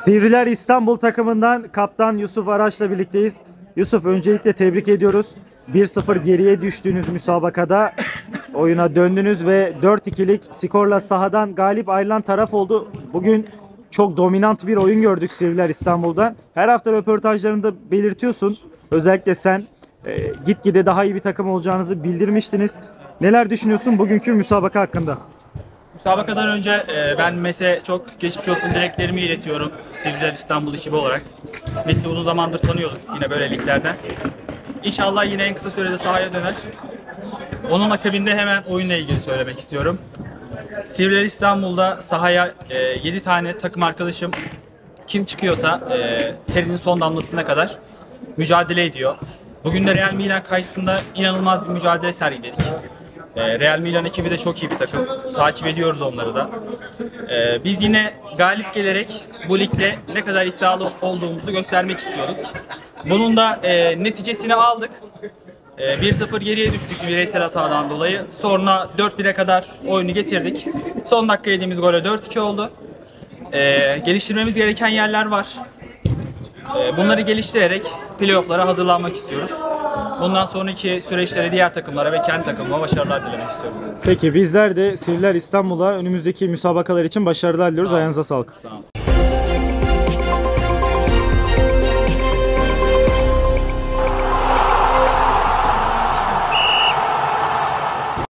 Sivriler İstanbul takımından kaptan Yusuf Araç'la birlikteyiz. Yusuf, öncelikle tebrik ediyoruz. 1-0 geriye düştüğünüz müsabakada oyuna döndünüz ve 4-2'lik skorla sahadan galip ayrılan taraf oldu. Bugün çok dominant bir oyun gördük Sivriler İstanbul'dan. Her hafta röportajlarında belirtiyorsun. Özellikle sen gitgide daha iyi bir takım olacağınızı bildirmiştiniz. Neler düşünüyorsun bugünkü müsabaka hakkında? Müsabakadan önce ben Mes'e çok geçmiş olsun dileklerimi iletiyorum Sivriler İstanbul ekibi olarak. Mes'i uzun zamandır tanıyorduk yine böyle liglerden. İnşallah yine en kısa sürede sahaya döner. Onun akabinde hemen oyunla ilgili söylemek istiyorum. Sivriler İstanbul'da sahaya 7 tane takım arkadaşım kim çıkıyorsa terinin son damlasına kadar mücadele ediyor. Bugün de Real Milan karşısında inanılmaz bir mücadele sergiledik. Real Milan ekibi de çok iyi bir takım. Takip ediyoruz onları da. Biz yine galip gelerek bu ligde ne kadar iddialı olduğumuzu göstermek istiyorduk. Bunun da neticesini aldık. 1-0 geriye düştük bireysel hatadan dolayı. Sonra 4-1'e kadar oyunu getirdik. Son dakika yediğimiz gole 4-2 oldu. Geliştirmemiz gereken yerler var. Bunları geliştirerek playoff'lara hazırlanmak istiyoruz. Bundan sonraki süreçlere diğer takımlara ve kendi takımıma başarılar dilemek istiyorum. Peki bizler de Sivriler İstanbul'a önümüzdeki müsabakalar için başarılar diliyoruz. Ayağınıza sağlık. Sağ olun.